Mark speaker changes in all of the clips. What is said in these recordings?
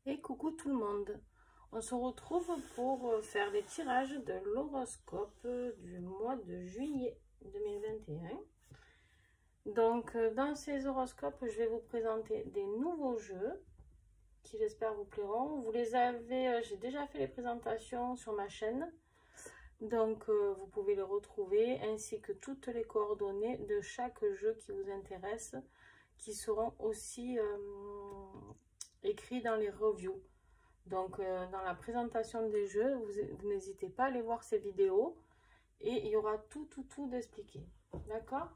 Speaker 1: Et coucou tout le monde, on se retrouve pour faire les tirages de l'horoscope du mois de juillet 2021. Donc dans ces horoscopes, je vais vous présenter des nouveaux jeux qui j'espère vous plairont. Vous les avez, j'ai déjà fait les présentations sur ma chaîne, donc vous pouvez les retrouver ainsi que toutes les coordonnées de chaque jeu qui vous intéresse, qui seront aussi écrits dans les reviews. Donc, dans la présentation des jeux, vous n'hésitez pas à aller voir ces vidéos et il y aura tout d'expliqué. D'accord?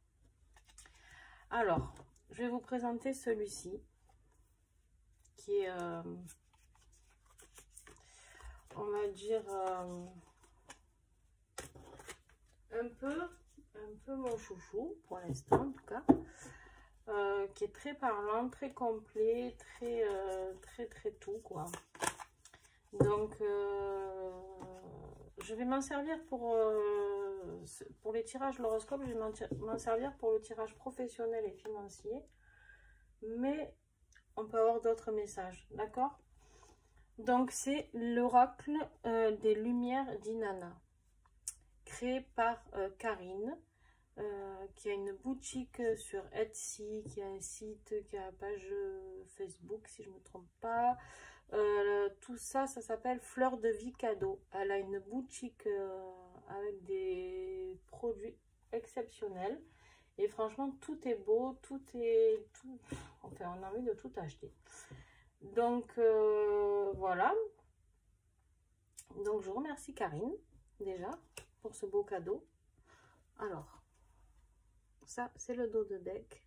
Speaker 1: Alors, je vais vous présenter celui-ci qui est, on va dire, un peu mon chouchou pour l'instant en tout cas. Qui est très parlant, très complet, très tout quoi. Donc je vais m'en servir pour les tirages de l'horoscope. Je vais m'en servir pour le tirage professionnel et financier, mais on peut avoir d'autres messages, d'accord? Donc c'est l'oracle des lumières d'Inanna, créé par Karine, qui a une boutique sur Etsy, qui a un site, qui a une page Facebook si je ne me trompe pas. Tout ça, ça s'appelle Fleur de Vie Cadeau. Elle a une boutique avec des produits exceptionnels. Et franchement, tout est beau, enfin, on a envie de tout acheter. Donc, voilà. Donc, je remercie Karine, déjà, pour ce beau cadeau. Alors, ça, c'est le dos de bec.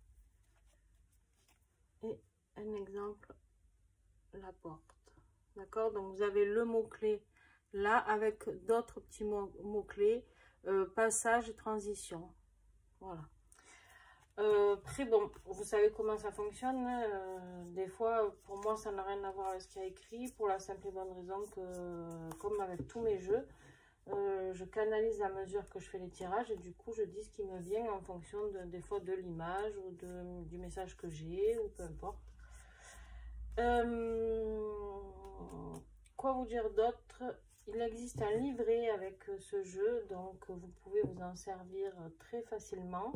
Speaker 1: Et un exemple, la porte. D'accord? Donc, vous avez le mot-clé là avec d'autres petits mots-clés. Passage et transition. Voilà. Après, bon, vous savez comment ça fonctionne. Des fois, pour moi, ça n'a rien à voir avec ce qu'il y a écrit. Pour la simple et bonne raison que, comme avec tous mes jeux, je canalise à mesure que je fais les tirages et du coup je dis ce qui me vient en fonction des fois de l'image ou du message que j'ai ou peu importe. Quoi vous dire d'autre? Il existe un livret avec ce jeu, donc vous pouvez vous en servir très facilement.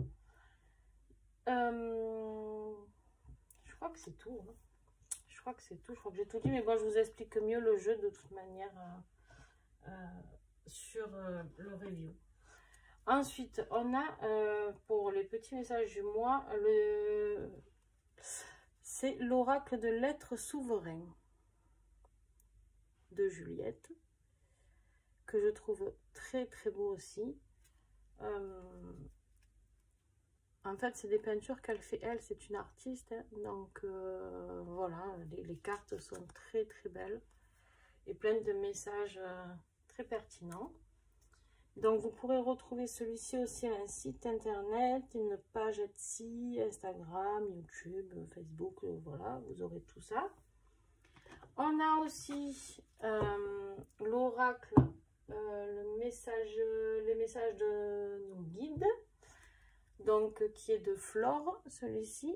Speaker 1: Je crois que c'est tout, hein. Je crois que c'est tout, je crois que j'ai tout dit, mais bon, je vous explique mieux le jeu de toute manière sur le review. Ensuite, on a pour les petits messages du mois, c'est l'oracle de l'être souverain de Juliette, que je trouve très beau aussi. En fait, c'est des peintures qu'elle fait elle, c'est une artiste, hein, donc voilà, les cartes sont très belles et pleines de messages très pertinents. Donc, vous pourrez retrouver celui-ci aussi à un site internet, une page Etsy, Instagram, YouTube, Facebook, voilà, vous aurez tout ça. On a aussi l'oracle, les messages de nos guides, donc qui est de Flore, celui-ci.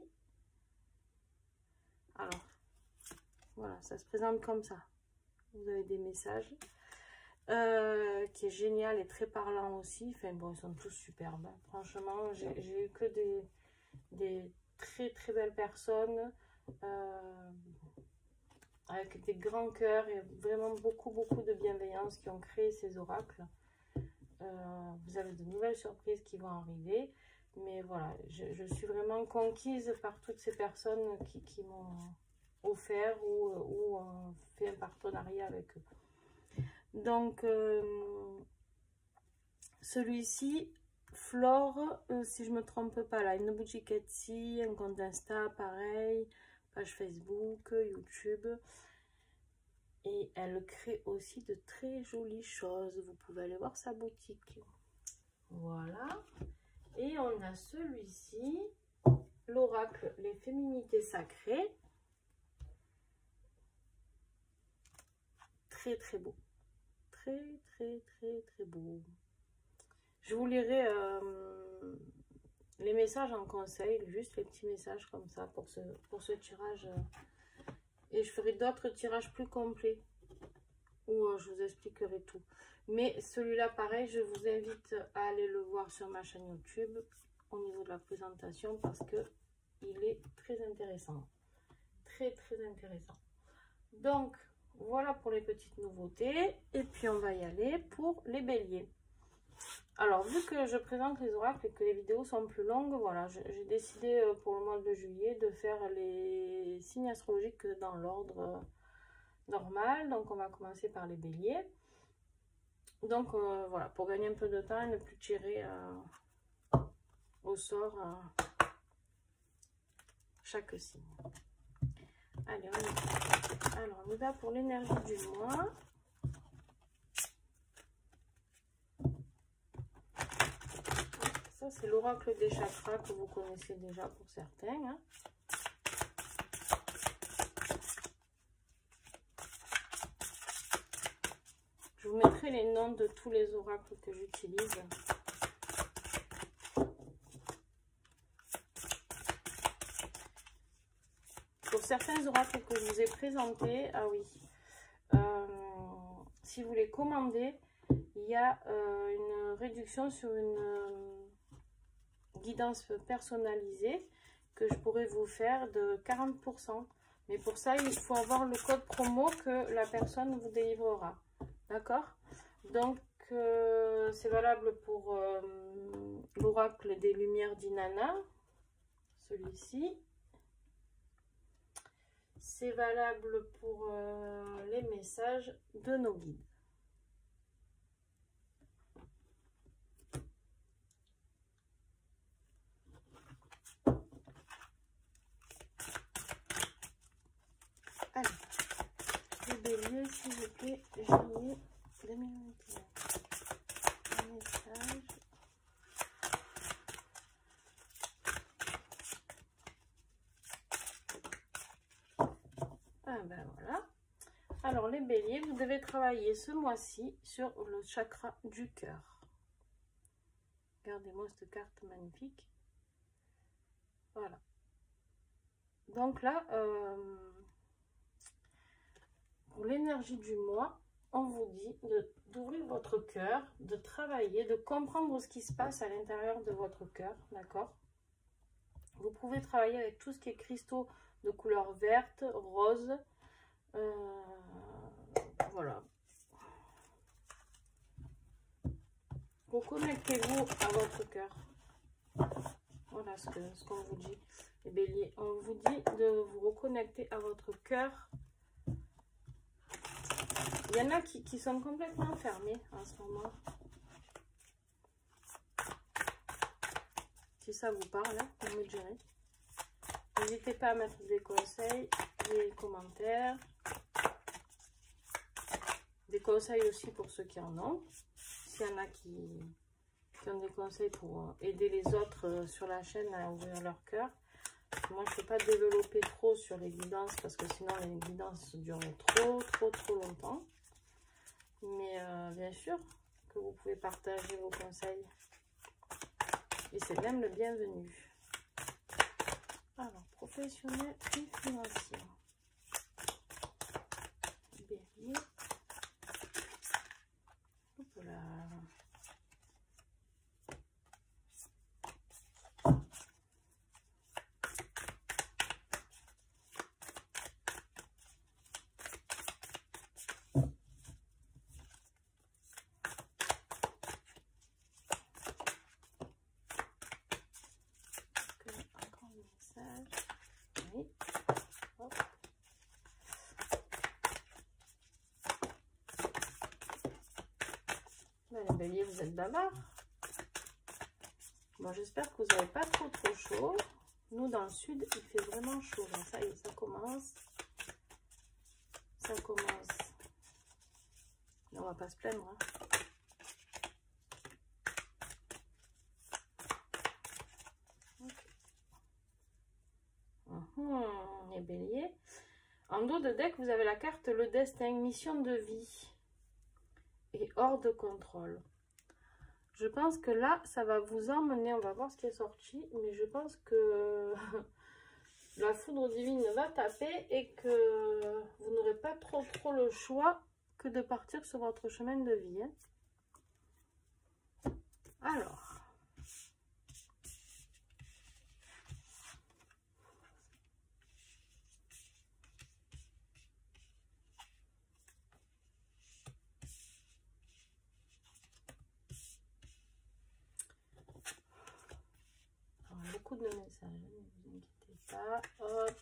Speaker 1: Alors, voilà, ça se présente comme ça. Vous avez des messages. Qui est génial et très parlant aussi. Enfin bon, ils sont tous superbes. Franchement, j'ai eu que des très belles personnes avec des grands cœurs et vraiment beaucoup de bienveillance qui ont créé ces oracles. Vous avez de nouvelles surprises qui vont arriver. Mais voilà, je suis vraiment conquise par toutes ces personnes qui m'ont offert ou fait un partenariat avec eux. Donc, celui-ci, Flore, si je ne me trompe pas, là, une boutique Etsy, un compte Insta, pareil, page Facebook, YouTube. Et elle crée aussi de très jolies choses. Vous pouvez aller voir sa boutique. Voilà. Et on a celui-ci, l'oracle, les féminités sacrées. Très beau. Très beau. Je vous lirai les messages en conseil, juste les petits messages comme ça pour ce tirage Et je ferai d'autres tirages plus complets où je vous expliquerai tout. Mais celui-là, pareil, je vous invite à aller le voir sur ma chaîne YouTube au niveau de la présentation parce que il est très intéressant. Très, très intéressant. Donc, voilà pour les petites nouveautés. Et puis, on va y aller pour les béliers. Alors, vu que je présente les oracles et que les vidéos sont plus longues, voilà, j'ai décidé pour le mois de juillet de faire les signes astrologiques dans l'ordre normal. Donc, on va commencer par les béliers. Donc, voilà, pour gagner un peu de temps et ne plus tirer au sort chaque signe. Allez, on y va. Alors, on y va pour l'énergie du mois. Ça, c'est l'oracle des chakras que vous connaissez déjà pour certains. Hein. Je vous mettrai les noms de tous les oracles que j'utilise. Pour certains oracles que je vous ai présentés, ah oui, si vous les commandez, il y a une réduction sur une guidance personnalisée que je pourrais vous faire de 40%. Mais pour ça, il faut avoir le code promo que la personne vous délivrera. D'accord? Donc, c'est valable pour l'oracle des lumières d'Inanna, celui-ci. C'est valable pour les messages de nos guides. Allez, les béliers, s'il vous plaît, janvier 2021. Un message. Ah ben voilà. Alors les béliers, vous devez travailler ce mois-ci sur le chakra du cœur. Regardez-moi cette carte magnifique. Voilà. Donc là, pour l'énergie du mois, on vous dit d'ouvrir votre cœur, de travailler, de comprendre ce qui se passe à l'intérieur de votre cœur, d'accord? Vous pouvez travailler avec tout ce qui est cristaux de couleur verte, rose, voilà. Reconnectez-vous à votre cœur. Voilà ce qu'on vous dit, les béliers. On vous dit de vous reconnecter à votre cœur. Il y en a qui sont complètement fermés en ce moment. Si ça vous parle, hein, vous me direz. N'hésitez pas à mettre des conseils, des commentaires. Des conseils aussi pour ceux qui en ont. S'il y en a qui ont des conseils pour aider les autres sur la chaîne à ouvrir leur cœur. Moi, je ne peux pas développer trop sur les guidances parce que sinon les guidances durent trop longtemps. Mais bien sûr que vous pouvez partager vos conseils. Et c'est même le bienvenu. Alors, professionnel et financier. Bélier. Hop là. Oui. Hop. Les béliers, vous êtes bavards. Bon, j'espère que vous n'avez pas trop chaud. Nous, dans le sud, il fait vraiment chaud. Donc, ça y est, ça commence. Ça commence. On va pas se plaindre. Hein. Les béliers. En dos de deck, vous avez la carte le destin, mission de vie et hors de contrôle. Je pense que là, ça va vous emmener, on va voir ce qui est sorti, mais je pense que la foudre divine va taper et que vous n'aurez pas trop le choix que de partir sur votre chemin de vie. Hein. Alors. Beaucoup de messages, ne vous inquiétez pas. Hop.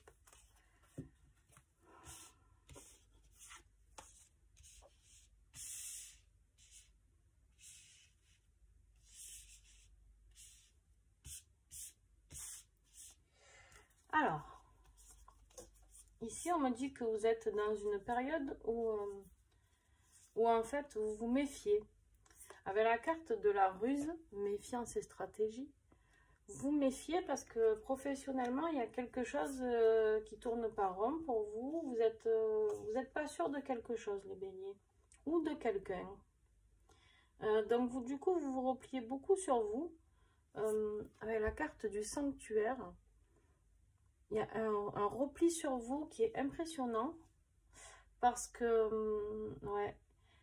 Speaker 1: Alors, ici on me dit que vous êtes dans une période où en fait vous vous méfiez. Avec la carte de la ruse, méfiance et stratégie, vous méfiez parce que professionnellement, il y a quelque chose qui tourne pas rond pour vous. Vous êtes pas sûr de quelque chose, les béliers, ou de quelqu'un. Donc, du coup, vous vous repliez beaucoup sur vous. Avec la carte du sanctuaire, il y a un repli sur vous qui est impressionnant. Parce que, ouais.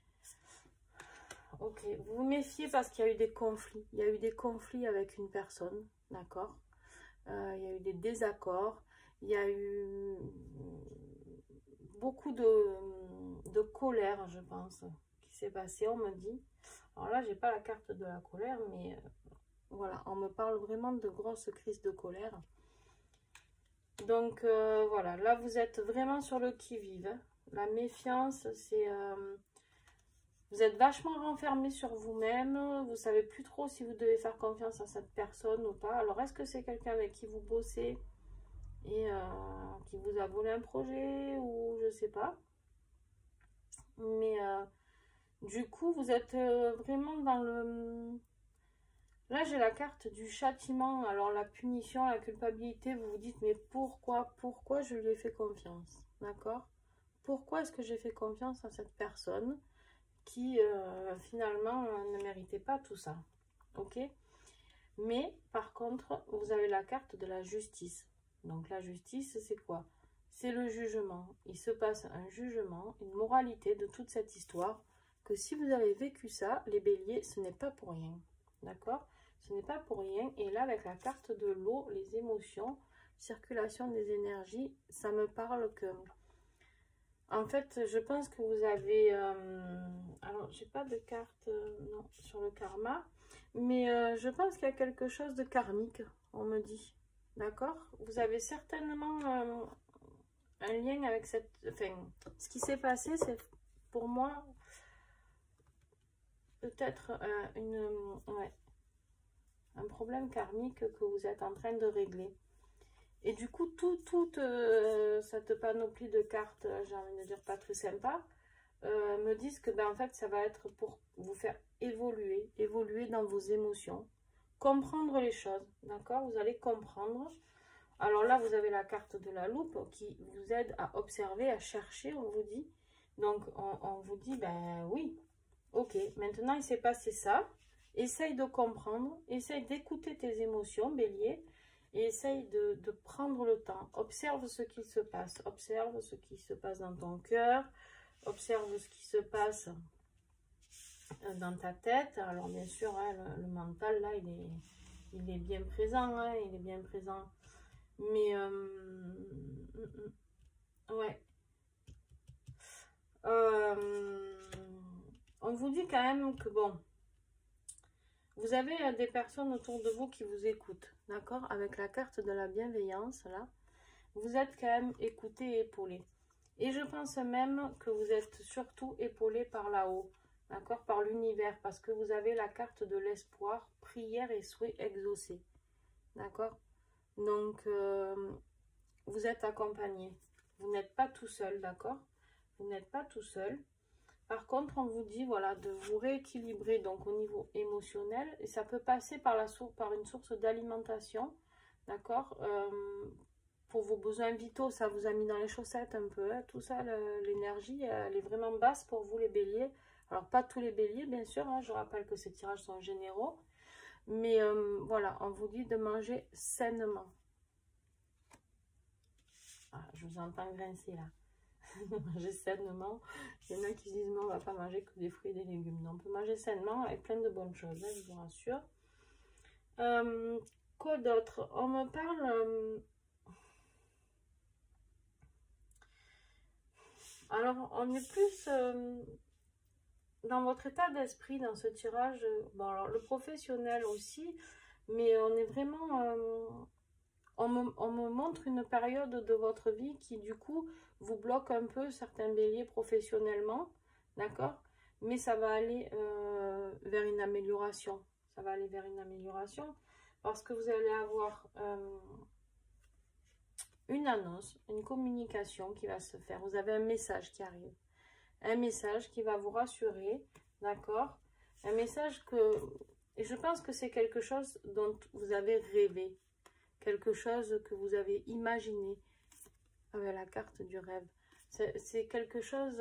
Speaker 1: Ok, vous vous méfiez parce qu'il y a eu des conflits. Il y a eu des conflits avec une personne, d'accord. Il y a eu des désaccords. Il y a eu beaucoup de colère, je pense, qui s'est passé, on me dit. Alors là, j'ai pas la carte de la colère, mais voilà, on me parle vraiment de grosses crises de colère. Donc voilà, là, vous êtes vraiment sur le qui-vive. Hein. La méfiance, c'est... vous êtes vachement renfermé sur vous-même. Vous savez plus trop si vous devez faire confiance à cette personne ou pas. Alors, est-ce que c'est quelqu'un avec qui vous bossez et qui vous a volé un projet ou je sais pas. Mais du coup, vous êtes vraiment dans le... Là, j'ai la carte du châtiment. Alors, la punition, la culpabilité, vous vous dites, mais pourquoi je lui ai fait confiance? D'accord? Pourquoi est-ce que j'ai fait confiance à cette personne qui finalement ne méritait pas tout ça, ok? Mais par contre, vous avez la carte de la justice. Donc la justice, c'est quoi? C'est le jugement. Il se passe un jugement, une moralité de toute cette histoire, que si vous avez vécu ça, les béliers, ce n'est pas pour rien, d'accord? Ce n'est pas pour rien. Et là, avec la carte de l'eau, les émotions, circulation des énergies, ça me parle que... En fait, je pense que vous avez... alors, j'ai pas de carte non, sur le karma. Mais je pense qu'il y a quelque chose de karmique, on me dit. D'accord? Vous avez certainement un lien avec cette... Enfin, ce qui s'est passé, c'est pour moi peut-être ouais, un problème karmique que vous êtes en train de régler. Et du coup, toute cette panoplie de cartes, j'ai envie de dire pas très sympa, me disent que ben, en fait, ça va être pour vous faire évoluer dans vos émotions, comprendre les choses, d'accord? Vous allez comprendre. Alors là, vous avez la carte de la loupe qui vous aide à observer, à chercher, on vous dit. Donc, on vous dit, ben oui, ok, maintenant il s'est passé ça. Essaye de comprendre, essaye d'écouter tes émotions, bélier. Et essaye de prendre le temps. Observe ce qui se passe. Observe ce qui se passe dans ton cœur. Observe ce qui se passe dans ta tête. Alors bien sûr, hein, le mental, là, il est bien présent. Hein, il est bien présent. Mais, ouais. On vous dit quand même que, bon, vous avez des personnes autour de vous qui vous écoutent, d'accord? Avec la carte de la bienveillance, là, vous êtes quand même écouté et épaulé. Et je pense même que vous êtes surtout épaulé par là-haut, d'accord? Par l'univers, parce que vous avez la carte de l'espoir, prière et souhait exaucés, d'accord? Donc, vous êtes accompagné. Vous n'êtes pas tout seul, d'accord? Vous n'êtes pas tout seul. Par contre, on vous dit voilà, de vous rééquilibrer donc au niveau émotionnel. Et ça peut passer par une source d'alimentation. D'accord, pour vos besoins vitaux, ça vous a mis dans les chaussettes un peu. Hein, tout ça, l'énergie, elle est vraiment basse pour vous les béliers. Alors, pas tous les béliers, bien sûr. Hein, je rappelle que ces tirages sont généraux. Mais voilà, on vous dit de manger sainement. j'entends grincer là. Manger sainement. Il y en a qui disent, mais on va pas manger que des fruits et des légumes. Non, on peut manger sainement et plein de bonnes choses, hein, je vous rassure. Quoi d'autre? On me parle... alors, on est plus dans votre état d'esprit dans ce tirage. Bon, alors, le professionnel aussi, mais on est vraiment... on me montre une période de votre vie qui, du coup, vous bloque un peu certains béliers professionnellement, d'accord? Mais ça va aller vers une amélioration. Ça va aller vers une amélioration parce que vous allez avoir une annonce, une communication qui va se faire. Vous avez un message qui arrive. Un message qui va vous rassurer, d'accord? Un message que... Et je pense que c'est quelque chose dont vous avez rêvé. Quelque chose que vous avez imaginé avec la carte du rêve. C'est quelque chose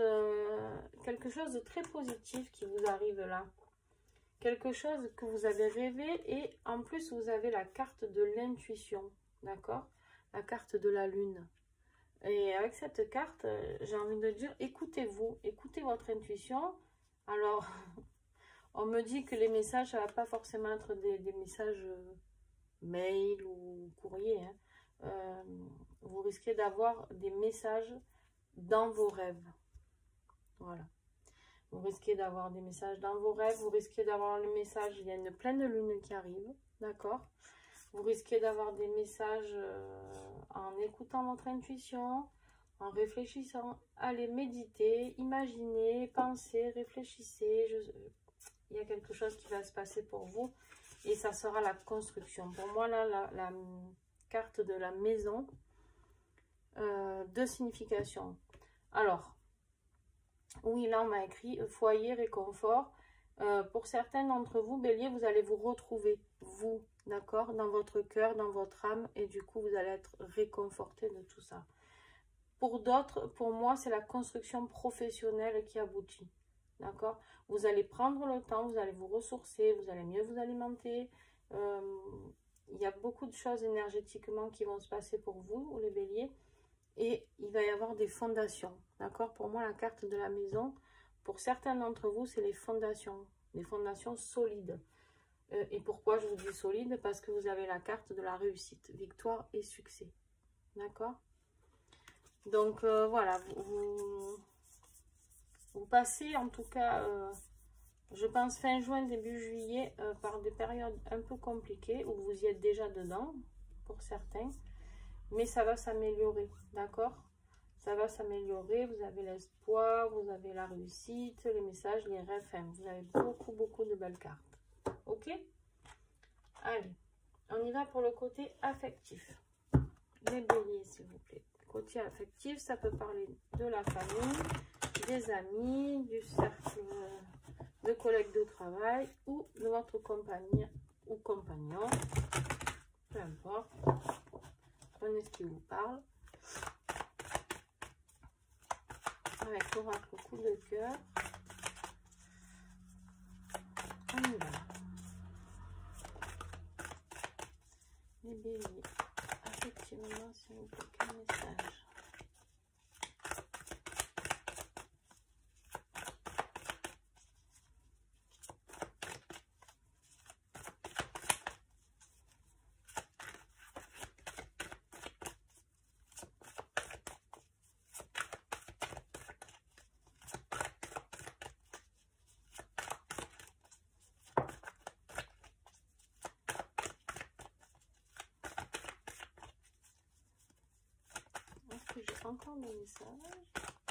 Speaker 1: de très positif qui vous arrive là. Quelque chose que vous avez rêvé et en plus vous avez la carte de l'intuition, d'accord? La carte de la lune. Et avec cette carte, j'ai envie de dire, écoutez-vous, écoutez votre intuition. Alors, on me dit que les messages, ça ne va pas forcément être des messages mail ou courrier. Hein. Vous risquez d'avoir des messages dans vos rêves. Voilà. Vous risquez d'avoir des messages dans vos rêves. Vous risquez d'avoir le message, il y a une pleine lune qui arrive. D'accord? Vous risquez d'avoir des messages en écoutant votre intuition, en réfléchissant. Allez méditer, imaginez, pensez, réfléchissez. Il y a quelque chose qui va se passer pour vous. Et ça sera la construction. Pour moi, là, la carte de la maison, deux significations. Alors, oui, là, on m'a écrit foyer, réconfort. Pour certains d'entre vous, bélier, vous allez vous retrouver, vous, d'accord, dans votre cœur, dans votre âme. Et du coup, vous allez être réconforté de tout ça. Pour d'autres, pour moi, c'est la construction professionnelle qui aboutit. D'accord? Vous allez prendre le temps, vous allez vous ressourcer, vous allez mieux vous alimenter. Il y a beaucoup de choses énergétiquement qui vont se passer pour vous, les béliers. Et il va y avoir des fondations. D'accord? Pour moi, la carte de la maison, pour certains d'entre vous, c'est les fondations solides. Et pourquoi je vous dis solide? Parce que vous avez la carte de la réussite, victoire et succès. D'accord? Donc, voilà, vous passez en tout cas, je pense fin juin, début juillet, par des périodes un peu compliquées où vous y êtes déjà dedans, pour certains. Mais ça va s'améliorer, d'accord? Ça va s'améliorer, vous avez l'espoir, vous avez la réussite, les messages, les rêves, enfin, vous avez beaucoup, beaucoup de belles cartes. Ok? Allez, on y va pour le côté affectif. Les béliers, s'il vous plaît. Côté affectif, ça peut parler de la famille, des amis, du cercle de collègues de travail ou de votre compagnie ou compagnon. Peu importe. Prenez ce qui vous parle. Avec l'oracle coup de cœur. On y va. Les béliers. Effectivement, s'il vous plaît, quel message? J'ai encore des messages.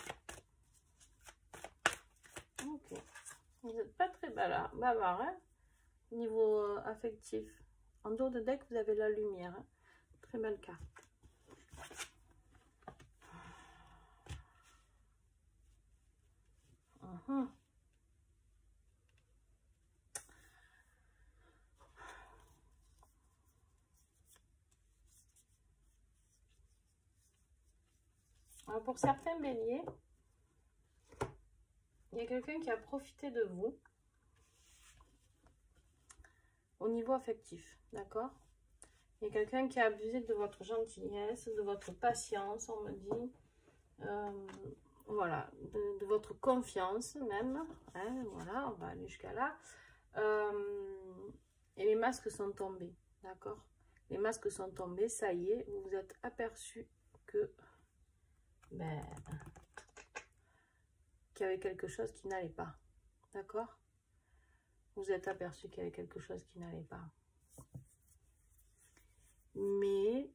Speaker 1: Ok. Vous n'êtes pas très bavard, hein, niveau affectif. En dos de deck, vous avez la lumière. Hein. Très belle carte. Alors pour certains béliers, il y a quelqu'un qui a profité de vous au niveau affectif, d'accord? Il y a quelqu'un qui a abusé de votre gentillesse, de votre patience, on me dit. Voilà, de votre confiance même. Hein, voilà, on va aller jusqu'à là. Et les masques sont tombés, d'accord? Les masques sont tombés, ça y est, vous vous êtes aperçu que ben, qu'il y avait quelque chose qui n'allait pas, d'accord? Vous êtes aperçu qu'il y avait quelque chose qui n'allait pas. Mais,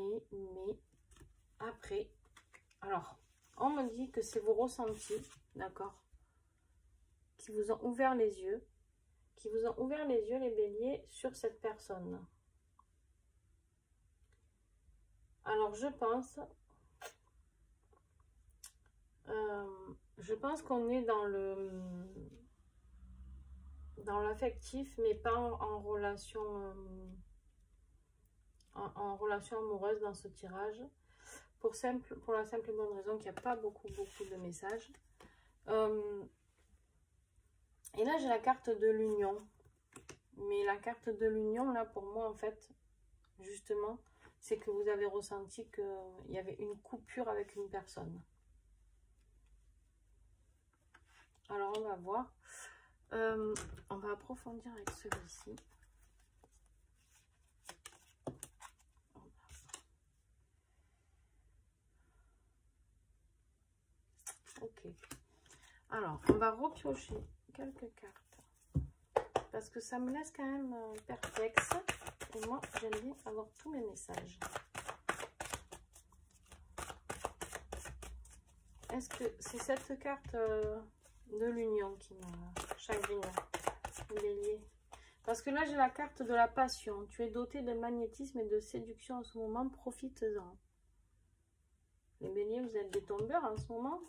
Speaker 1: après, alors, on me dit que c'est vos ressentis, d'accord, qui vous ont ouvert les yeux, les béliers, sur cette personne. Alors, je pense qu'on est dans l'affectif, mais pas en relation en relation amoureuse dans ce tirage, pour la simple et bonne raison qu'il n'y a pas beaucoup de messages. Et là j'ai la carte de l'union, mais la carte de l'union là pour moi en fait justement c'est que vous avez ressenti qu'il y avait une coupure avec une personne. Alors on va voir, on va approfondir avec celui-ci. Ok, alors on va repiocher quelques cartes parce que ça me laisse quand même perplexe et moi j'aime bien avoir tous mes messages. Est-ce que c'est cette carte de l'union qui m'a chagriné, bélier? Parce que là j'ai la carte de la passion. Tu es doté de magnétisme et de séduction en ce moment, profite-en. Les béliers, vous êtes des tombeurs en ce moment.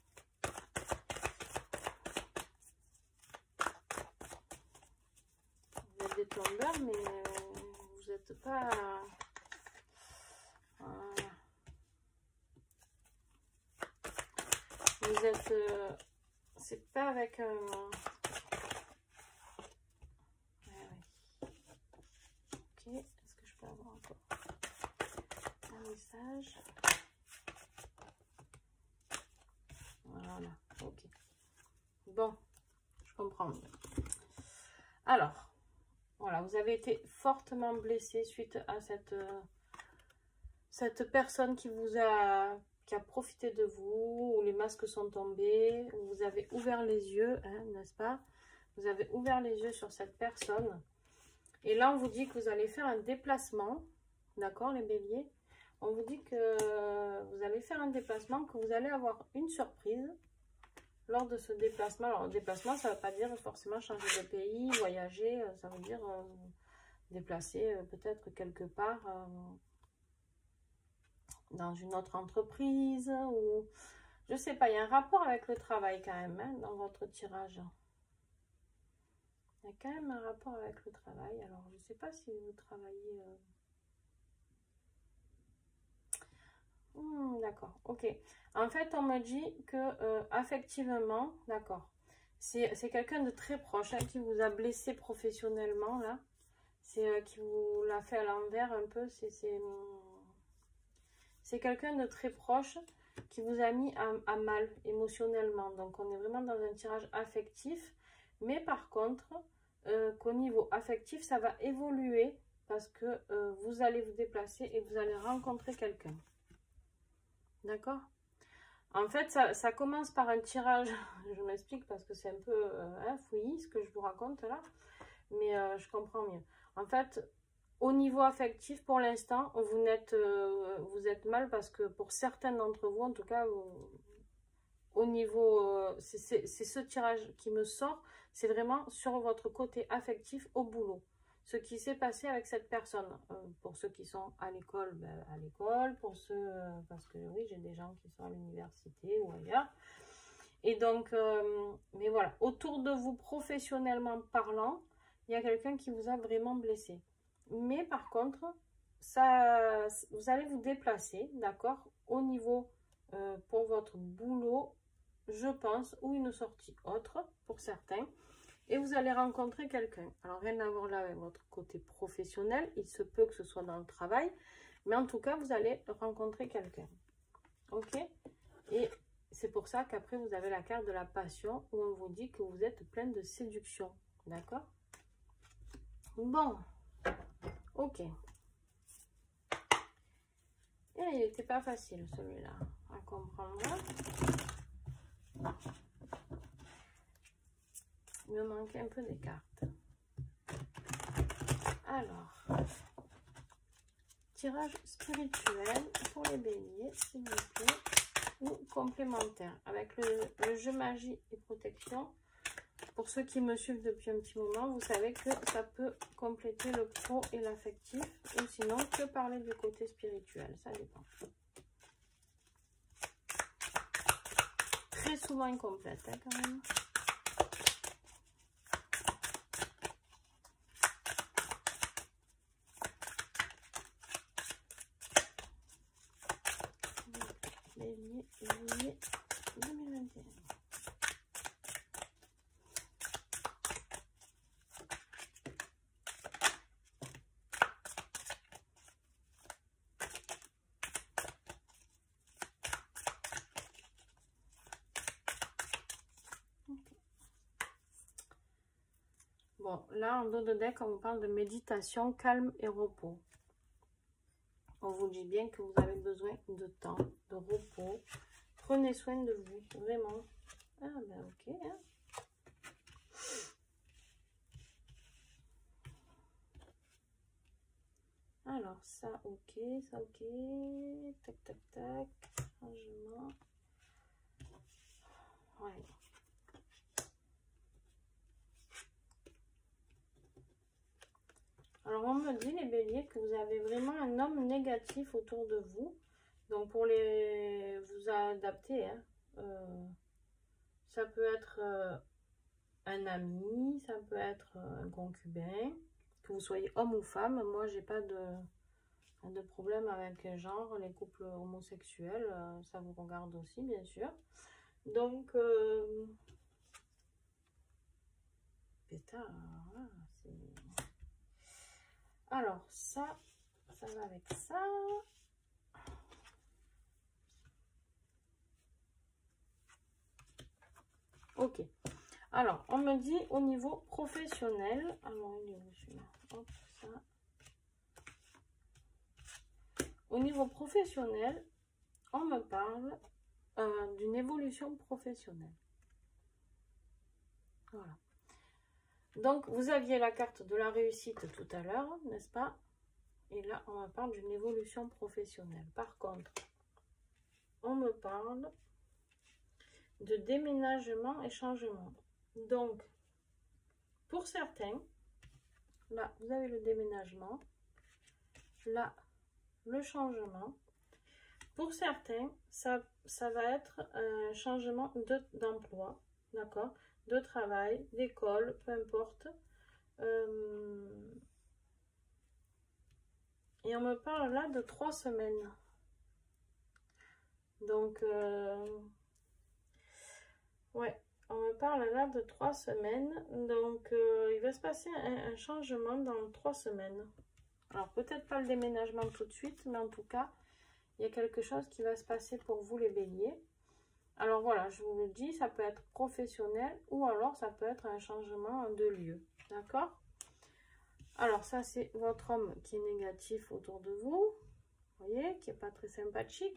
Speaker 1: Vous êtes des tombeurs, mais vous n'êtes pas... Vous êtes... c'est pas avec... Ok, est-ce que je peux avoir encore un message? Voilà, ok. Bon, je comprends mieux. Alors, voilà, vous avez été fortement blessé suite à cette personne qui a profité de vous, où les masques sont tombés, où vous avez ouvert les yeux, hein, n'est-ce pas? Vous avez ouvert les yeux sur cette personne. Et là, on vous dit que vous allez faire un déplacement, d'accord, les béliers? On vous dit que vous allez faire un déplacement, que vous allez avoir une surprise lors de ce déplacement. Alors, déplacement, ça ne veut pas dire forcément changer de pays, voyager, ça veut dire déplacer peut-être quelque part dans une autre entreprise, ou je sais pas, il y a un rapport avec le travail quand même, hein, dans votre tirage. Il y a quand même un rapport avec le travail. Alors, je ne sais pas si vous travaillez... d'accord, ok. En fait, on me dit que affectivement, d'accord, c'est quelqu'un de très proche, hein, qui vous a blessé professionnellement, là. C'est qui vous l'a fait à l'envers un peu. C'est quelqu'un de très proche qui vous a mis à mal émotionnellement. Donc, on est vraiment dans un tirage affectif. Mais par contre... qu'au niveau affectif, ça va évoluer parce que vous allez vous déplacer et vous allez rencontrer quelqu'un. D'accord? En fait, ça commence par un tirage, je m'explique parce que c'est un peu fouillis ce que je vous raconte là, mais je comprends mieux. En fait, au niveau affectif, pour l'instant, vous êtes mal parce que pour certains d'entre vous, en tout cas, au niveau, c'est ce tirage qui me sort, c'est vraiment sur votre côté affectif au boulot. Ce qui s'est passé avec cette personne. Pour ceux qui sont à l'école, ben, à l'école. Pour ceux, parce que oui, j'ai des gens qui sont à l'université ou ailleurs. Et donc, mais voilà, autour de vous, professionnellement parlant, il y a quelqu'un qui vous a vraiment blessé. Mais par contre, ça, vous allez vous déplacer, d'accord, au niveau, pour votre boulot, je pense, ou une sortie autre pour certains. et vous allez rencontrer quelqu'un. Alors, rien à voir là avec votre côté professionnel. Il se peut que ce soit dans le travail. Mais en tout cas, vous allez rencontrer quelqu'un. Ok? Et c'est pour ça qu'après, vous avez la carte de la passion où on vous dit que vous êtes plein de séduction. D'accord? Bon. Ok. Et il n'était pas facile celui-là à comprendre. Il me manquait un peu des cartes. Alors, tirage spirituel pour les béliers, s'il vous plaît, ou complémentaire. Avec le jeu magie et protection, pour ceux qui me suivent depuis un petit moment, vous savez que ça peut compléter le pro et l'affectif, ou sinon que parler du côté spirituel, ça dépend. Très souvent incomplète, hein, quand même. Bélier, juillet 2021. Bon, là, en dos de deck, on vous parle de méditation, calme et repos. On vous dit bien que vous avez besoin de temps, de repos. Prenez soin de vous, vraiment. Ah, ben ok. Hein. Alors, ça, ok, ça, ok. Tac, tac, tac. Changement. Ouais. Alors, on me dit, les béliers, que vous avez vraiment un homme négatif autour de vous. Donc, pour vous adapter, hein, ça peut être un ami, ça peut être un concubin, que vous soyez homme ou femme. Moi, j'ai pas de problème avec le genre. Les couples homosexuels, ça vous regarde aussi, bien sûr. Donc, pétard, voilà, c'est... Alors, ça va avec ça. Ok. Alors, on me dit au niveau professionnel. Alors, il est où celui-là? Hop, ça. Au niveau professionnel, on me parle d'une évolution professionnelle. Voilà. Donc, vous aviez la carte de la réussite tout à l'heure, n'est-ce pas? Et là, on me parle d'une évolution professionnelle. Par contre, on me parle de déménagement et changement. Donc, pour certains, là, vous avez le déménagement. Là, le changement. Pour certains, ça va être un changement d'emploi, d'accord? De travail, d'école, peu importe. Et on me parle là de 3 semaines. Donc, ouais, on me parle là de 3 semaines. Donc, il va se passer un changement dans 3 semaines. Alors, peut-être pas le déménagement tout de suite, mais en tout cas, il y a quelque chose qui va se passer pour vous, les béliers. Alors, voilà, je vous le dis, ça peut être professionnel ou alors ça peut être un changement de lieu. D'accord? Alors, ça, c'est votre homme qui est négatif autour de vous. Vous voyez, qui n'est pas très sympathique.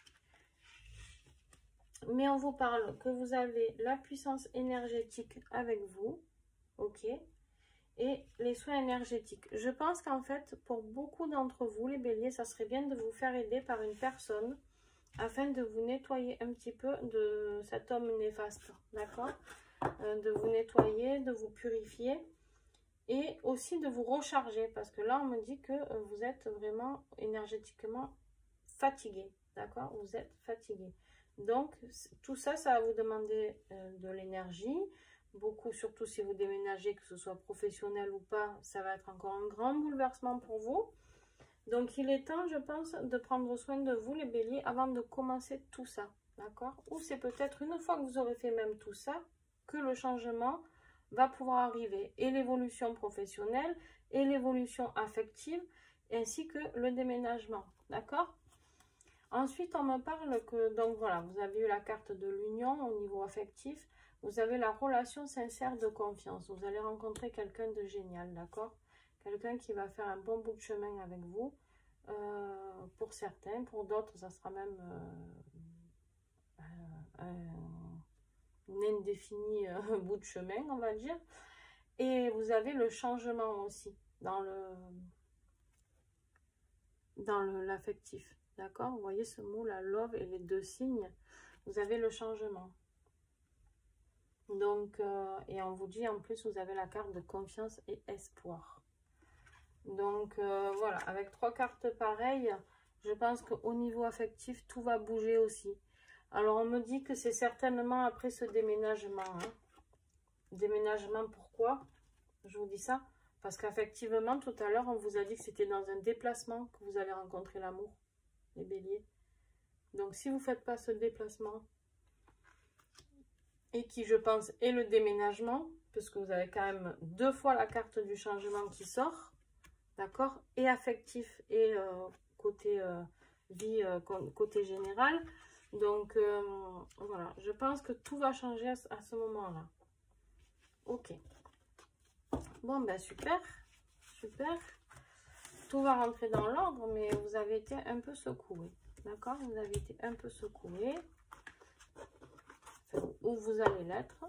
Speaker 1: Mais on vous parle que vous avez la puissance énergétique avec vous. Ok? Et les soins énergétiques. Je pense qu'en fait, pour beaucoup d'entre vous, les béliers, ça serait bien de vous faire aider par une personne afin de vous nettoyer un petit peu de cet homme néfaste. D'accord? De vous nettoyer, de vous purifier et aussi de vous recharger. Parce que là, on me dit que vous êtes vraiment énergétiquement fatigué. D'accord? Vous êtes fatigué. Donc, tout ça, ça va vous demander de l'énergie. Beaucoup, surtout si vous déménagez, que ce soit professionnel ou pas, ça va être encore un grand bouleversement pour vous. Donc, il est temps, je pense, de prendre soin de vous, les béliers, avant de commencer tout ça. D'accord? Ou c'est peut-être une fois que vous aurez fait même tout ça, que le changement va pouvoir arriver. Et l'évolution professionnelle, et l'évolution affective, ainsi que le déménagement. D'accord? Ensuite, on me parle que, donc voilà, vous avez eu la carte de l'union au niveau affectif. Vous avez la relation sincère de confiance. Vous allez rencontrer quelqu'un de génial, d'accord? Quelqu'un qui va faire un bon bout de chemin avec vous. Pour certains, pour d'autres, ça sera même un indéfini bout de chemin, on va dire. Et vous avez le changement aussi dans l'affectif. D'accord? Vous voyez ce mot, la love et les deux signes. Vous avez le changement. Donc, et on vous dit en plus, vous avez la carte de confiance et espoir. Donc, voilà, avec 3 cartes pareilles, je pense qu'au niveau affectif, tout va bouger aussi. Alors, on me dit que c'est certainement après ce déménagement. Hein. Déménagement, pourquoi? Je vous dis ça. Parce qu'effectivement, tout à l'heure, on vous a dit que c'était dans un déplacement que vous allez rencontrer l'amour, les béliers. Donc, si vous ne faites pas ce déplacement, et qui, je pense, est le déménagement, parce que vous avez quand même 2 fois la carte du changement qui sort, d'accord, et affectif, et côté vie, côté général. Donc, voilà, je pense que tout va changer à ce moment-là. Ok. Bon, ben super, super. Tout va rentrer dans l'ordre, mais vous avez été un peu secoué. D'accord? Vous avez été un peu secoué. Enfin, où vous allez l'être.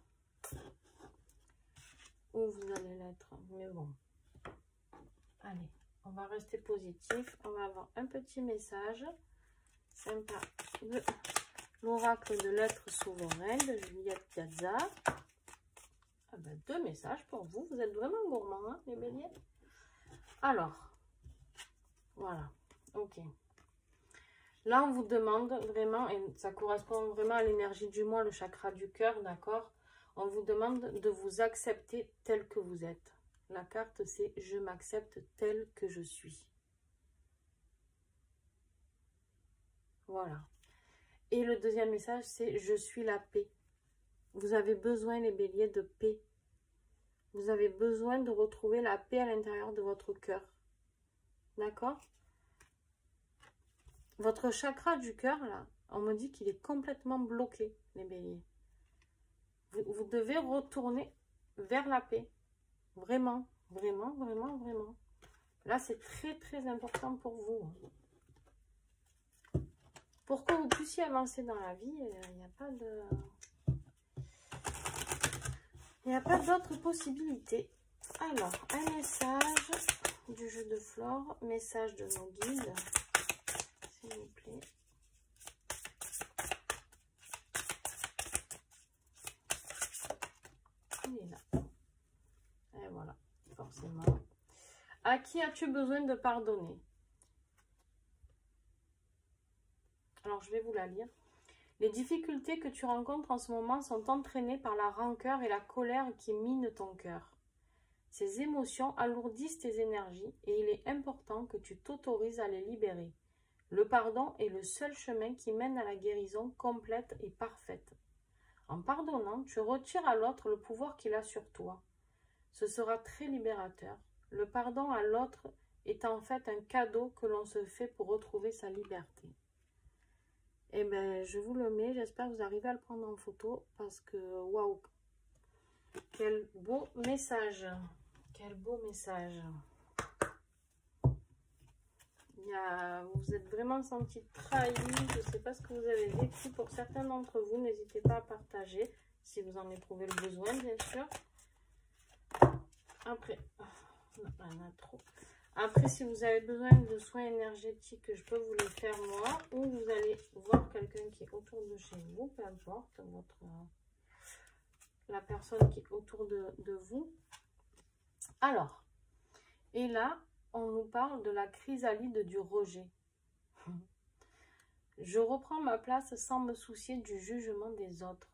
Speaker 1: Où vous allez l'être. Mais bon. Allez, on va rester positif. On va avoir un petit message sympa de l'oracle de l'être souverain de Juliette Piazza. Ah ben, 2 messages pour vous. Vous êtes vraiment gourmands, hein, les béliers. Alors, voilà. Ok. Là, on vous demande vraiment, et ça correspond vraiment à l'énergie du moi, le chakra du cœur, d'accord? On vous demande de vous accepter tel que vous êtes. La carte, c'est « Je m'accepte tel que je suis ». Voilà. Et le deuxième message, c'est « Je suis la paix ». Vous avez besoin, les béliers, de paix. Vous avez besoin de retrouver la paix à l'intérieur de votre cœur. D'accord? Votre chakra du cœur, là, on me dit qu'il est complètement bloqué, les béliers. Vous devez retourner vers la paix. Vraiment, vraiment, vraiment, vraiment. Là, c'est très, très important pour vous. Pour que vous puissiez avancer dans la vie, il n'y a pas de... Il n'y a pas d'autre possibilité. Alors, un message du jeu de flore, message de nos guides, s'il vous plaît. Il est là. Et voilà, forcément. À qui as-tu besoin de pardonner? Alors, je vais vous la lire. Les difficultés que tu rencontres en ce moment sont entraînées par la rancœur et la colère qui minent ton cœur. Ces émotions alourdissent tes énergies et il est important que tu t'autorises à les libérer. Le pardon est le seul chemin qui mène à la guérison complète et parfaite. En pardonnant, tu retires à l'autre le pouvoir qu'il a sur toi. Ce sera très libérateur. Le pardon à l'autre est en fait un cadeau que l'on se fait pour retrouver sa liberté. Eh bien, je vous le mets. J'espère que vous arrivez à le prendre en photo parce que, waouh, quel beau message. Quel beau message. Vous êtes vraiment senti trahi. Je ne sais pas ce que vous avez vécu. Pour certains d'entre vous, n'hésitez pas à partager si vous en éprouvez le besoin, bien sûr. Après, il y en a trop. Après, si vous avez besoin de soins énergétiques, je peux vous les faire moi. Ou vous allez voir quelqu'un qui est autour de chez vous, peu importe la personne qui est autour de vous. Alors, et là, on nous parle de la chrysalide du rejet. Je reprends ma place sans me soucier du jugement des autres.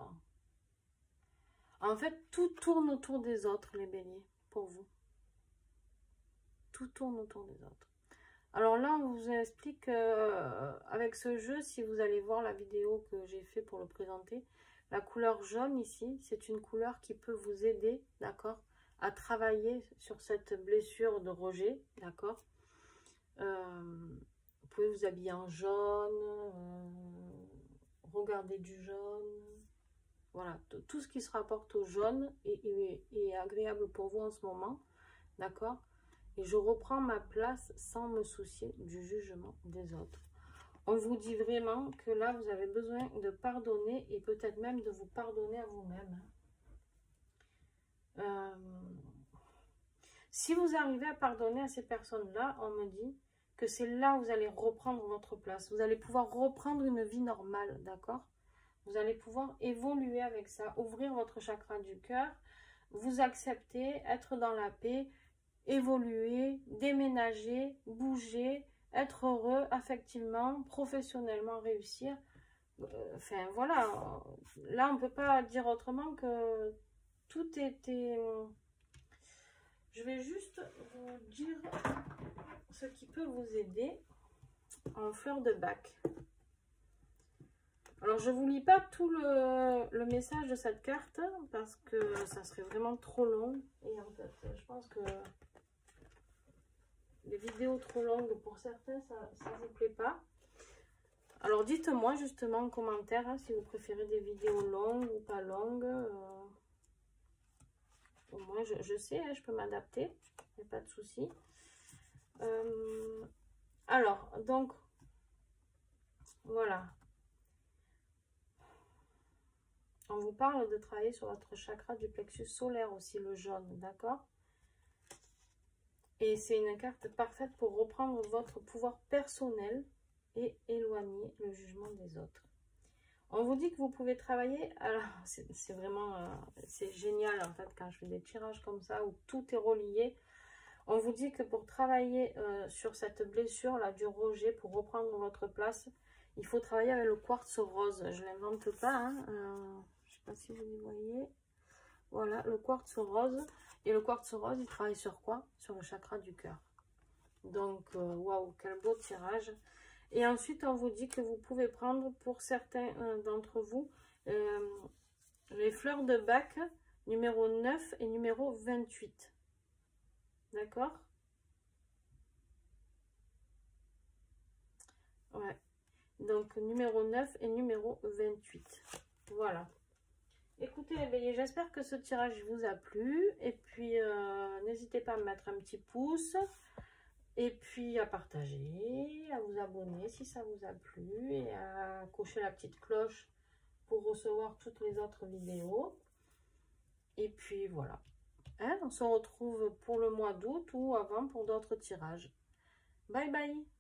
Speaker 1: En fait, tout tourne autour des autres, les béliers, pour vous. Tout tourne autour des autres. Alors là, on vous explique avec ce jeu, si vous allez voir la vidéo que j'ai fait pour le présenter, La couleur jaune ici, c'est une couleur qui peut vous aider, d'accord, à travailler sur cette blessure de rejet, d'accord. Vous pouvez vous habiller en jaune, regarder du jaune. Voilà, tout ce qui se rapporte au jaune est agréable pour vous en ce moment, d'accord. Et je reprends ma place sans me soucier du jugement des autres. On vous dit vraiment que là, vous avez besoin de pardonner et peut-être même de vous pardonner à vous-même. Si vous arrivez à pardonner à ces personnes-là, on me dit que c'est là où vous allez reprendre votre place. Vous allez pouvoir reprendre une vie normale, d'accord? Vous allez pouvoir évoluer avec ça, ouvrir votre chakra du cœur, vous accepter, être dans la paix, évoluer, déménager, bouger, être heureux affectivement, professionnellement réussir. Enfin voilà, là on ne peut pas dire autrement que tout était... Je vais juste vous dire ce qui peut vous aider en fleur de bac. Alors, je ne vous lis pas tout le message de cette carte parce que ça serait vraiment trop long. Et en fait, je pense que les vidéos trop longues, pour certains, ça ne vous plaît pas. Alors, dites-moi justement en commentaire hein, si vous préférez des vidéos longues ou pas longues. Au moins, je sais, hein, je peux m'adapter. Il n'y a pas de souci. Alors, donc, voilà. On vous parle de travailler sur votre chakra du plexus solaire aussi, le jaune, d'accord? Et c'est une carte parfaite pour reprendre votre pouvoir personnel et éloigner le jugement des autres. On vous dit que vous pouvez travailler, alors c'est vraiment, c'est génial en fait quand je fais des tirages comme ça où tout est relié. On vous dit que pour travailler sur cette blessure là du rejet, pour reprendre votre place, il faut travailler avec le quartz rose. Je ne l'invente pas, hein. Je ne sais pas si vous y voyez. Voilà, le quartz rose. Et le quartz rose, il travaille sur quoi? Sur le chakra du cœur. Donc, waouh, quel beau tirage. Et ensuite, on vous dit que vous pouvez prendre pour certains d'entre vous les fleurs de bac numéro 9 et numéro 28. D'accord? Ouais. Donc, numéro 9 et numéro 28. Voilà. Écoutez, les béliers, j'espère que ce tirage vous a plu. Et puis, n'hésitez pas à me mettre un petit pouce. Et puis, à partager, à vous abonner si ça vous a plu. Et à cocher la petite cloche pour recevoir toutes les autres vidéos. Et puis, voilà. Hein, on se retrouve pour le mois d'août ou avant pour d'autres tirages. Bye bye!